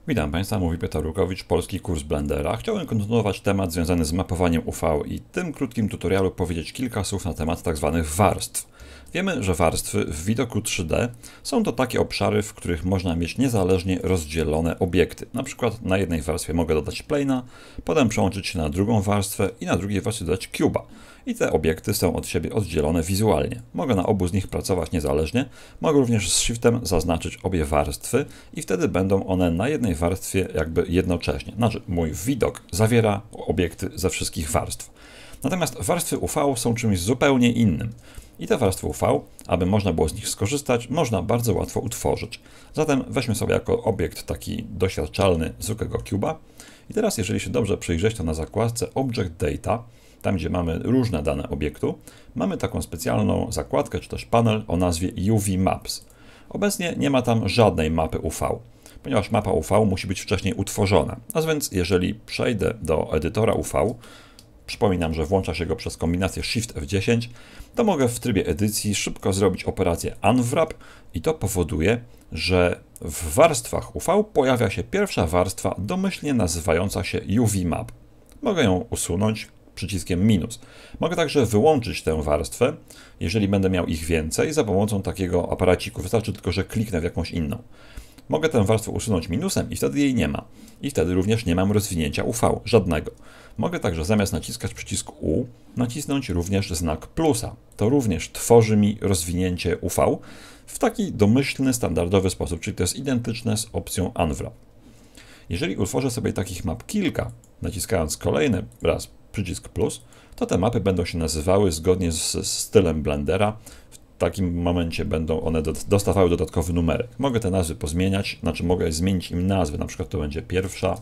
Witam Państwa, mówi Piotr Rukowicz, polski kurs Blendera. Chciałem kontynuować temat związany z mapowaniem UV i w tym krótkim tutorialu powiedzieć kilka słów na temat tzw. warstw. Wiemy, że warstwy w widoku 3D są to takie obszary, w których można mieć niezależnie rozdzielone obiekty. Na przykład na jednej warstwie mogę dodać plane'a, potem przełączyć się na drugą warstwę i na drugiej warstwie dodać cube'a. I te obiekty są od siebie oddzielone wizualnie. Mogę na obu z nich pracować niezależnie, mogę również z Shiftem zaznaczyć obie warstwy i wtedy będą one na jednej warstwie jakby jednocześnie. Znaczy, mój widok zawiera obiekty ze wszystkich warstw. Natomiast warstwy UV są czymś zupełnie innym. I te warstwy UV, aby można było z nich skorzystać, można bardzo łatwo utworzyć. Zatem weźmy sobie jako obiekt taki doświadczalny zwykłego cube'a. I teraz, jeżeli się dobrze przyjrzeć, to na zakładce Object Data, tam gdzie mamy różne dane obiektu, mamy taką specjalną zakładkę, czy też panel o nazwie UV Maps. Obecnie nie ma tam żadnej mapy UV, ponieważ mapa UV musi być wcześniej utworzona. A więc jeżeli przejdę do edytora UV, przypominam, że włącza się go przez kombinację Shift F10, to mogę w trybie edycji szybko zrobić operację Unwrap i to powoduje, że w warstwach UV pojawia się pierwsza warstwa domyślnie nazywająca się UV Map. Mogę ją usunąć przyciskiem minus. Mogę także wyłączyć tę warstwę, jeżeli będę miał ich więcej, za pomocą takiego aparaciku. Wystarczy tylko, że kliknę w jakąś inną. Mogę tę warstwę usunąć minusem i wtedy jej nie ma. I wtedy również nie mam rozwinięcia UV, żadnego. Mogę także zamiast naciskać przycisk U, nacisnąć również znak plusa. To również tworzy mi rozwinięcie UV w taki domyślny, standardowy sposób, czyli to jest identyczne z opcją Unwrap. Jeżeli utworzę sobie takich map kilka, naciskając kolejny raz przycisk plus, to te mapy będą się nazywały zgodnie z stylem Blendera. W takim momencie będą one dostawały dodatkowy numerek. Mogę te nazwy pozmieniać, znaczy mogę zmienić im nazwy, na przykład to będzie pierwsza,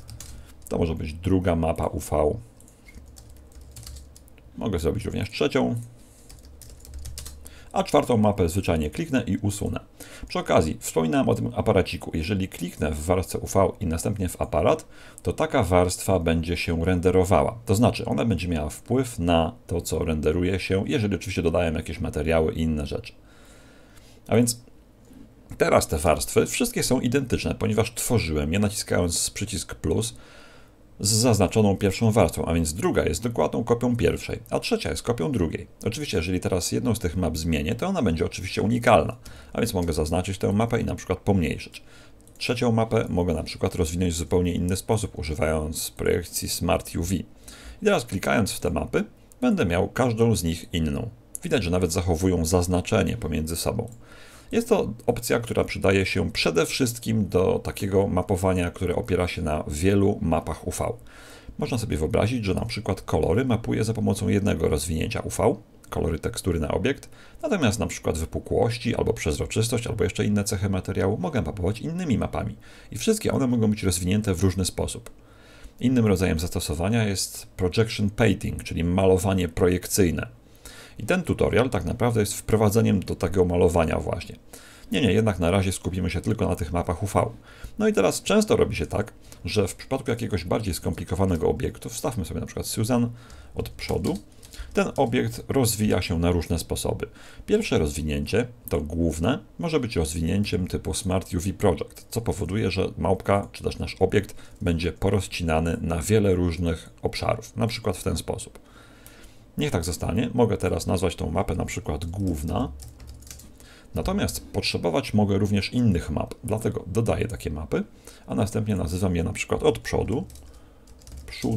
to może być druga mapa UV. Mogę zrobić również trzecią, a czwartą mapę zwyczajnie kliknę i usunę. Przy okazji, wspominałem o tym aparaciku. Jeżeli kliknę w warstwę UV i następnie w aparat, to taka warstwa będzie się renderowała. To znaczy, ona będzie miała wpływ na to, co renderuje się, jeżeli oczywiście dodaję jakieś materiały i inne rzeczy. A więc teraz te warstwy wszystkie są identyczne, ponieważ tworzyłem je naciskając przycisk plus z zaznaczoną pierwszą warstwą, a więc druga jest dokładną kopią pierwszej, a trzecia jest kopią drugiej. Oczywiście, jeżeli teraz jedną z tych map zmienię, to ona będzie oczywiście unikalna, a więc mogę zaznaczyć tę mapę i na przykład pomniejszyć. Trzecią mapę mogę na przykład rozwinąć w zupełnie inny sposób, używając projekcji Smart UV. I teraz klikając w te mapy, będę miał każdą z nich inną. Widać, że nawet zachowują zaznaczenie pomiędzy sobą. Jest to opcja, która przydaje się przede wszystkim do takiego mapowania, które opiera się na wielu mapach UV. Można sobie wyobrazić, że na przykład kolory mapuję za pomocą jednego rozwinięcia UV, kolory tekstury na obiekt, natomiast na przykład wypukłości, albo przezroczystość, albo jeszcze inne cechy materiału mogę mapować innymi mapami. I wszystkie one mogą być rozwinięte w różny sposób. Innym rodzajem zastosowania jest projection painting, czyli malowanie projekcyjne. I ten tutorial tak naprawdę jest wprowadzeniem do tego malowania właśnie. Nie, jednak na razie skupimy się tylko na tych mapach UV. No i teraz często robi się tak, że w przypadku jakiegoś bardziej skomplikowanego obiektu, wstawmy sobie na przykład Susan od przodu, ten obiekt rozwija się na różne sposoby. Pierwsze rozwinięcie, to główne, może być rozwinięciem typu Smart UV Project, co powoduje, że małpka, czy też nasz obiekt będzie porozcinany na wiele różnych obszarów, na przykład w ten sposób. Niech tak zostanie. Mogę teraz nazwać tą mapę na przykład główna. Natomiast potrzebować mogę również innych map, dlatego dodaję takie mapy, a następnie nazywam je na przykład od przodu, przód.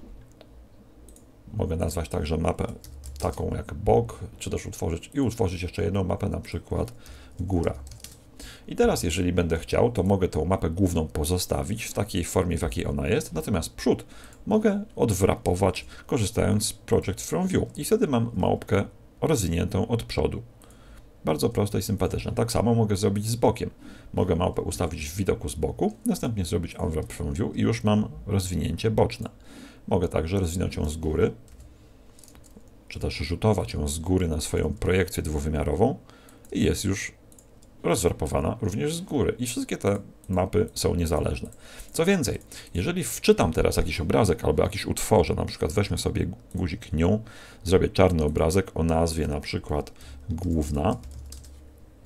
Mogę nazwać także mapę taką jak bok, czy też utworzyć jeszcze jedną mapę, na przykład góra. I teraz, jeżeli będę chciał, to mogę tą mapę główną pozostawić w takiej formie, w jakiej ona jest, natomiast przód mogę odwrapować, korzystając z Project From View i wtedy mam małpkę rozwiniętą od przodu. Bardzo proste i sympatyczne. Tak samo mogę zrobić z bokiem. Mogę małpę ustawić w widoku z boku, następnie zrobić Unwrap From View i już mam rozwinięcie boczne. Mogę także rozwinąć ją z góry, czy też rzutować ją z góry na swoją projekcję dwuwymiarową i jest już rozwarpowana również z góry i wszystkie te mapy są niezależne. Co więcej, jeżeli wczytam teraz jakiś obrazek albo jakiś utworzę, na przykład weźmy sobie guzik New, zrobię czarny obrazek o nazwie na przykład główna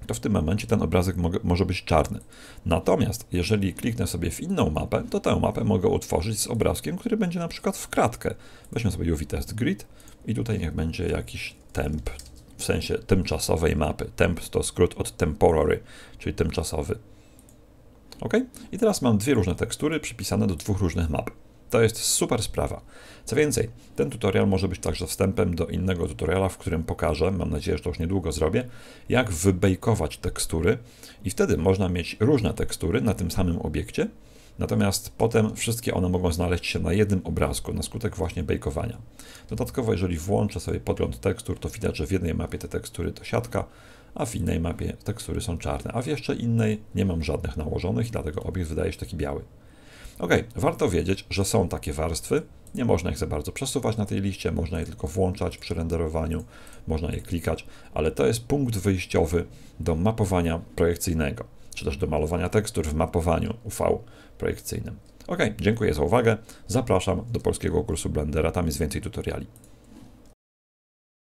to w tym momencie ten obrazek może być czarny. Natomiast jeżeli kliknę sobie w inną mapę, to tę mapę mogę utworzyć z obrazkiem, który będzie na przykład w kratkę. Weźmy sobie UV Test Grid i tutaj niech będzie jakiś temp, w sensie tymczasowej mapy. Temp to skrót od temporary, czyli tymczasowy. OK? I teraz mam dwie różne tekstury przypisane do dwóch różnych map. To jest super sprawa. Co więcej, ten tutorial może być także wstępem do innego tutoriala, w którym pokażę, mam nadzieję, że to już niedługo zrobię, jak wybejkować tekstury i wtedy można mieć różne tekstury na tym samym obiekcie, natomiast potem wszystkie one mogą znaleźć się na jednym obrazku, na skutek właśnie bejkowania. Dodatkowo, jeżeli włączę sobie podgląd tekstur, to widać, że w jednej mapie te tekstury to siatka, a w innej mapie tekstury są czarne, a w jeszcze innej nie mam żadnych nałożonych i dlatego obiekt wydaje się taki biały. OK, warto wiedzieć, że są takie warstwy, nie można ich za bardzo przesuwać na tej liście, można je tylko włączać przy renderowaniu, można je klikać, ale to jest punkt wyjściowy do mapowania projekcyjnego, czy też do malowania tekstur w mapowaniu UV projekcyjnym. OK, dziękuję za uwagę, zapraszam do polskiego kursu Blendera, tam jest więcej tutoriali.